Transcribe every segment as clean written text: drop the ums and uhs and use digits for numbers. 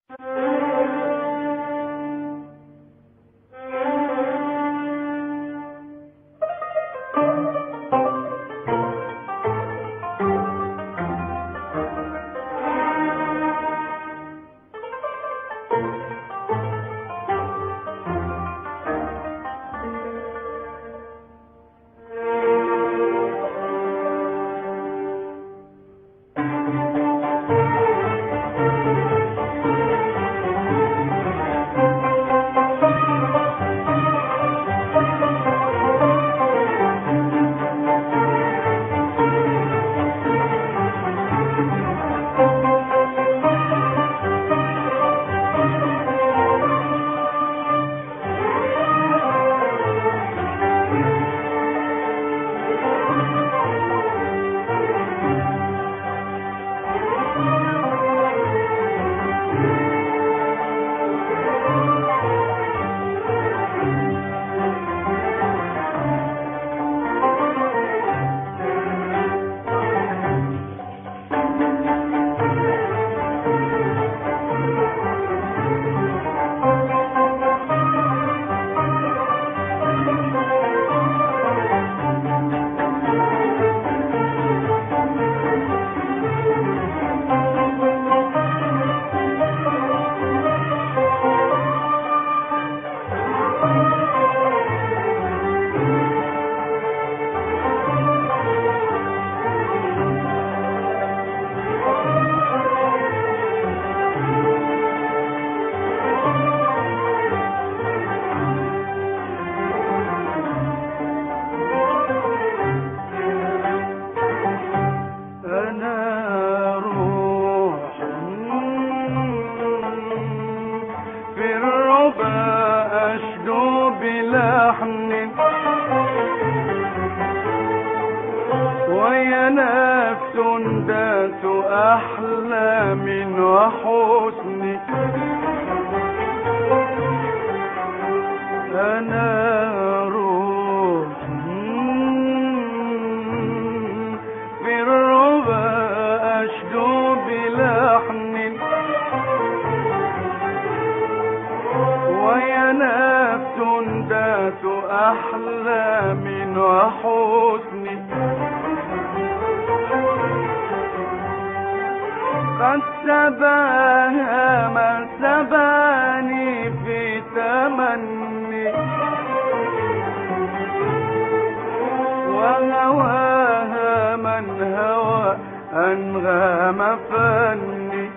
ويا نفس ذات أحلام وحسن، أنا روح في الربا أشدو بلحن، ويا نفس ذات أحلام وحسن، قد سباها من سباني في تمني، وهواها من هوى أنغام فني،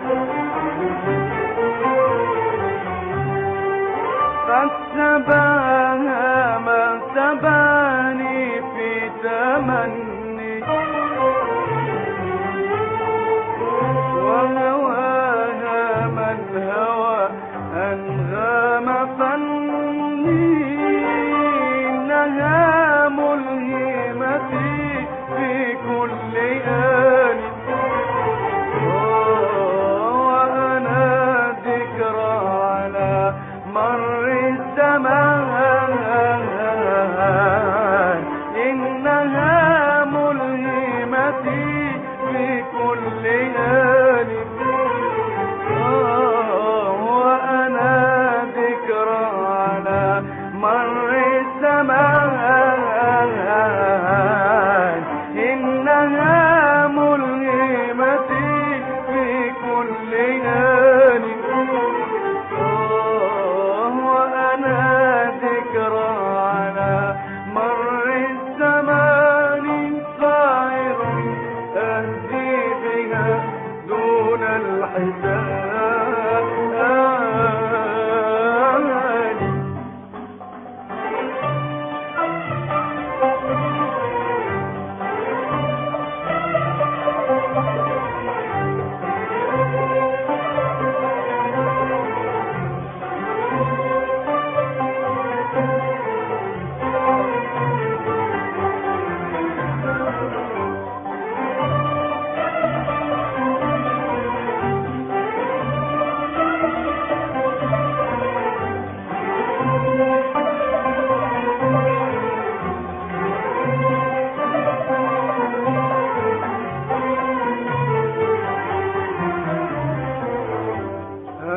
قد سباها من سباني في تمني، وهواها من هوى أنغام فني، إنها ملهمتي في كل آن،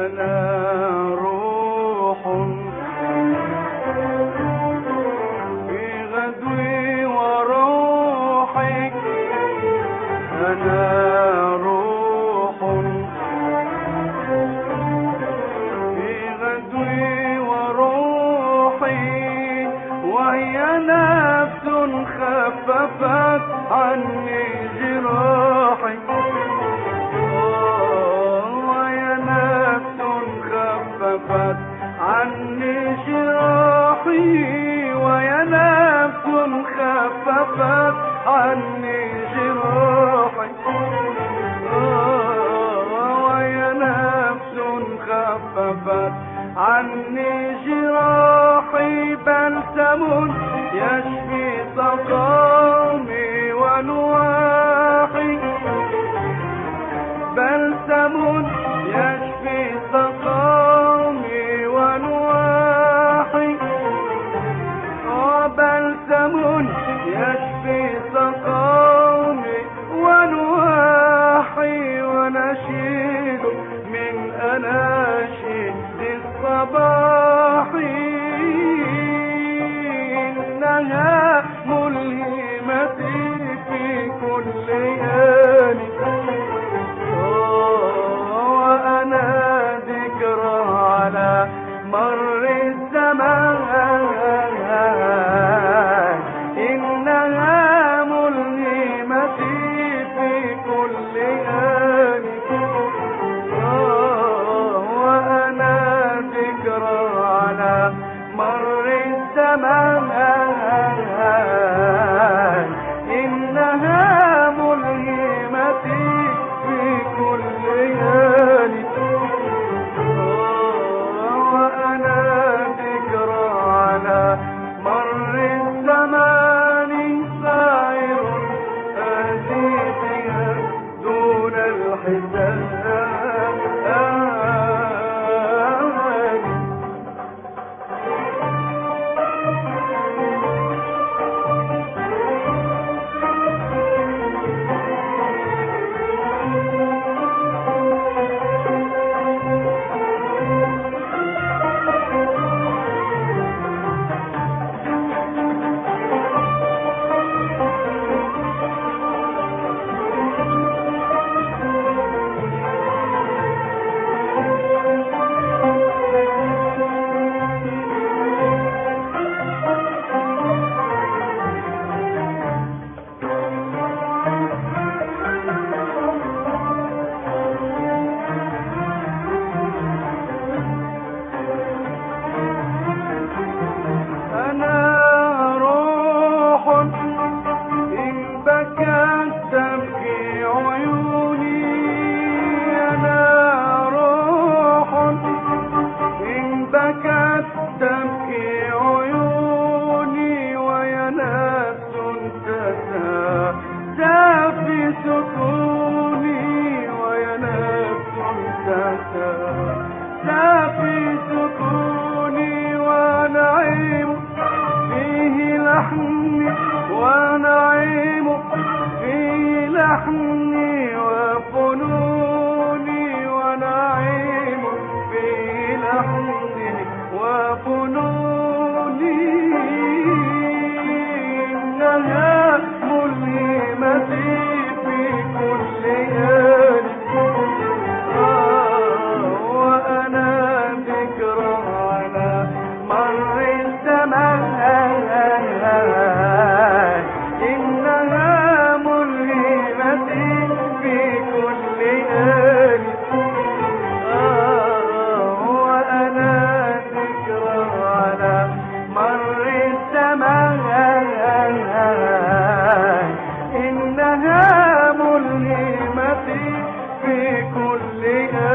أنا روح في غدوي وروحي، أنا روح في غدوي وروحي، وهي نفس خففت عني جراحي، وهي نفس خففت عني جراحي، وهي نفس خففت عني جراحي، وهي نفس خففت عني جراحي، بلسم يشفي سقامي ونواحي، بلسم يشفي سقامي ونواحي، بلسم يشفي سقامي ونواحي، ونشيد من أناشيد الصباح، إنها ملهمتي في كل آن، وأنا ذكرى على مر الزمان، إنها ملهمتي في كل آن، وأنا ذكرى على مر الزمان، إنها ملهمتي في كل آن، وأنا ذكرى على مر الزمان، سائر آتي بها دون الحساب. ونعيم في لحني وفنوني، ونعيم في لحني وفنوني، إنها ملهمتي في كل آن، وأنا ذكرى على مر الزمان، إنها ملهمتي في كل آن، وأنا ذكرى على مر الزمان، إنها ملهمتي في كل آن.